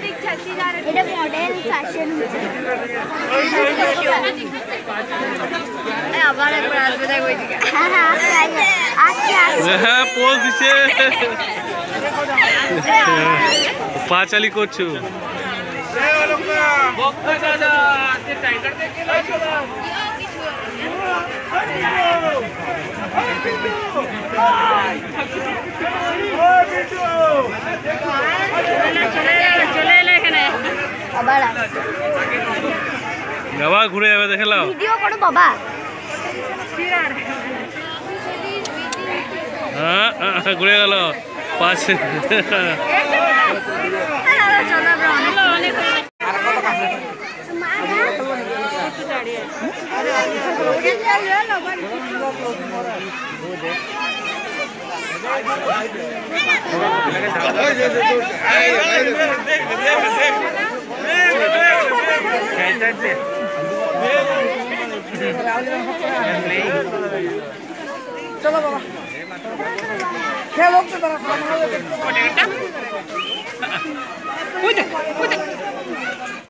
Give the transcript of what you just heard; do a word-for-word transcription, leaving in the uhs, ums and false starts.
এটা model fashion আবার একবার আসবে দেখ ওইদিকে হ্যাঁ হ্যাঁ আসছে আসছে হ্যাঁ পোজ দিছে পা চালি করছো বাবা ঘুরে যাবে দেখে নাও ভিডিও করো বাবা হ্যাঁ ঘুরে গেল পাশে चलो बाबा खेलो तो तरफ